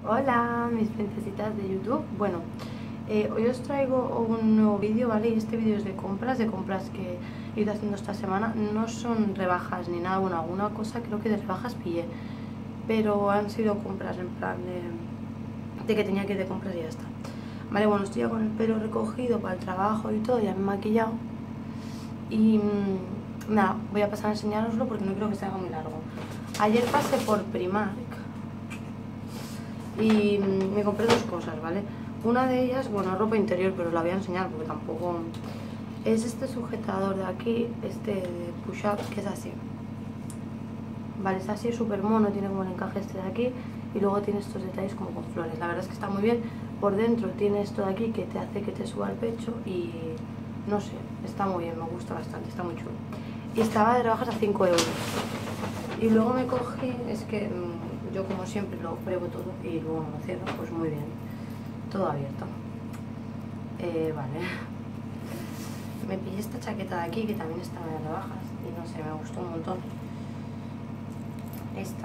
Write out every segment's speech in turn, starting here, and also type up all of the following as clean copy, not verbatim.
Hola, mis princesitas de YouTube. Bueno, hoy os traigo un nuevo vídeo, ¿vale? Y este vídeo es de compras que he ido haciendo esta semana. No son rebajas ni nada, bueno, alguna cosa creo que de rebajas pillé, pero han sido compras en plan de que tenía que ir de compras y ya está. Vale, bueno, estoy ya con el pelo recogido para el trabajo y todo, ya me he maquillado. Y nada, voy a pasar a enseñároslo porque no creo que se haga muy largo. Ayer pasé por Primark y me compré dos cosas, ¿vale? Una de ellas, bueno, ropa interior, pero la voy a enseñar porque tampoco... Es este sujetador de aquí, este de push-up, que es así. Vale, es así, súper mono, tiene como el encaje este de aquí y luego tiene estos detalles como con flores. La verdad es que está muy bien. Por dentro tiene esto de aquí que te hace que te suba el pecho y no sé, está muy bien, me gusta bastante, está muy chulo. Y estaba de rebajas a 5 euros. Y luego me cogí, es que yo como siempre lo pruebo todo y luego me lo cierro, pues muy bien, todo abierto. Vale. Me pillé esta chaqueta de aquí que también estaba de rebajas y no sé, me gustó un montón. Esta.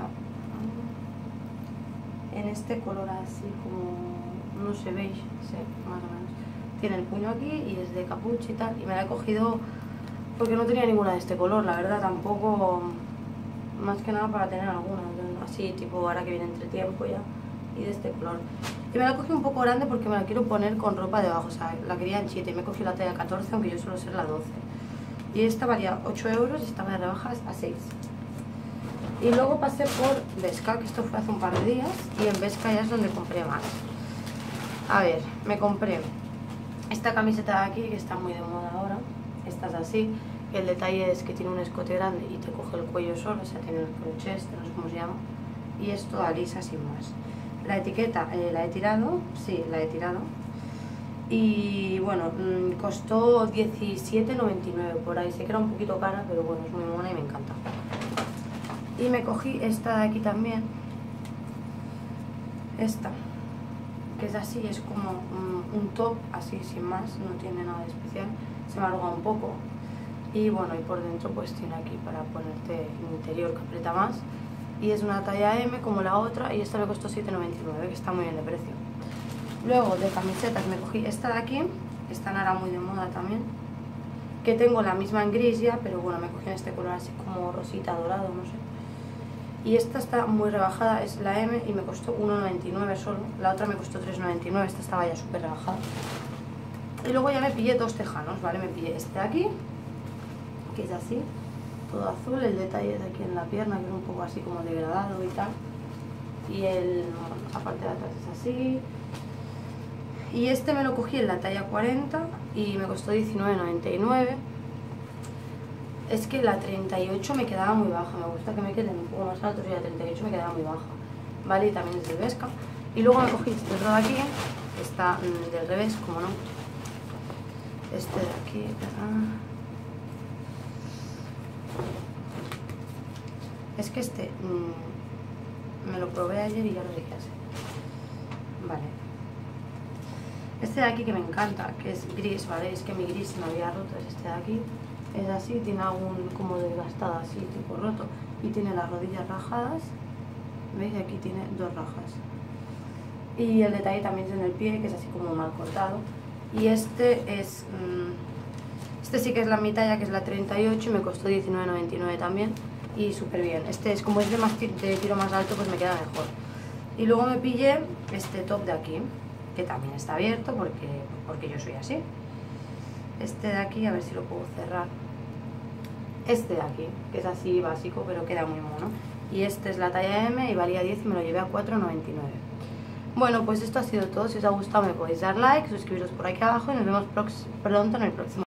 En este color así como, no sé, beige, sí, más o menos. Tiene el puño aquí y es de capucha y tal. Y me la he cogido porque no tenía ninguna de este color, la verdad, tampoco, más que nada para tener alguna, así tipo ahora que viene entre tiempo ya, y de este color. Y me la cogí un poco grande porque me la quiero poner con ropa debajo, o sea, la quería en 7 y me cogí la talla 14, aunque yo suelo ser la 12. Y esta valía 8 euros y estaba de rebajas a 6. Y luego pasé por Vesca, que esto fue hace un par de días, y en Vesca ya es donde compré más. A ver, me compré esta camiseta de aquí, que está muy de moda ahora. Esta es así, el detalle es que tiene un escote grande y te coge el cuello solo, o sea, tiene el crochet, no sé cómo se llama. Y es toda lisa sin más. La etiqueta la he tirado, sí, la he tirado. Y bueno, costó 17,99 por ahí, sé que era un poquito cara, pero bueno, es muy mona y me encanta. Y me cogí esta de aquí también, esta, que es así, es como un top, así sin más, no tiene nada de especial, se me arruga un poco. Y bueno, y por dentro pues tiene aquí para ponerte el interior que aprieta más. Y es una talla M como la otra y esta me costó 7,99, que está muy bien de precio. Luego de camisetas me cogí esta de aquí, esta no era muy de moda también, que tengo la misma en gris ya, pero bueno, me cogí en este color así como rosita dorado, no sé. Y esta está muy rebajada, es la M y me costó 1,99 solo. La otra me costó 3,99, esta estaba ya súper rebajada. Y luego ya me pillé dos tejanos, ¿vale? Me pillé este de aquí, que es así, todo azul, el detalle de aquí en la pierna, que es un poco así como degradado y tal. Y la parte de atrás es así. Y este me lo cogí en la talla 40 y me costó 19,99. Es que la 38 me quedaba muy baja, me gusta que me queden un poco más altos y la 38 me quedaba muy baja, ¿vale? Y también es de Vesca. Y luego me cogí este otro de aquí, que está del revés, como no. Este de aquí, es que este me lo probé ayer y ya lo dije así. Vale. Este de aquí que me encanta, que es gris, ¿vale? Es que mi gris se me había roto, es este de aquí. Es así, tiene algún como desgastado así, tipo roto. Y tiene las rodillas rajadas. ¿Veis? Aquí tiene dos rajas. Y el detalle también es en el pie, que es así como mal cortado. Y este es... este sí que es la mi talla, que es la 38 y me costó 19,99 también. Y súper bien. Este es como es de tiro más alto, pues me queda mejor. Y luego me pillé este top de aquí, que también está abierto porque yo soy así. Este de aquí, a ver si lo puedo cerrar. Este de aquí, que es así básico, pero queda muy mono. Y este es la talla M y valía 10 y me lo llevé a 4,99. Bueno, pues esto ha sido todo. Si os ha gustado me podéis dar like, suscribiros por aquí abajo y nos vemos pronto en el próximo.